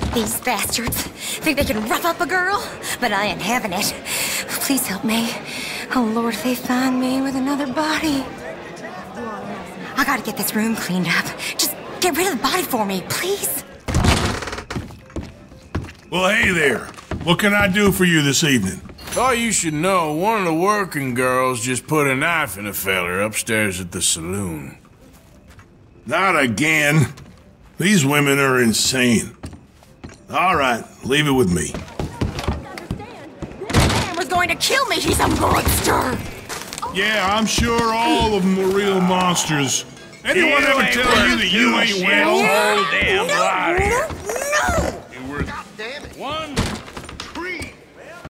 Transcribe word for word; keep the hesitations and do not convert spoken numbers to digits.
These bastards think they can rough up a girl, but I ain't having it. Please help me. Oh, Lord, if they find me with another body. I gotta get this room cleaned up. Just get rid of the body for me, please. Well, hey there. What can I do for you this evening? Thought you should know, one of the working girls just put a knife in a feller upstairs at the saloon. Not again. These women are insane. All right, leave it with me. This man was going to kill me. He's a monster. Yeah, I'm sure all of them were real monsters. Anyone You ever ain't tell you worth that you two ain't shit. well? Whole damn No, lot here. no, no.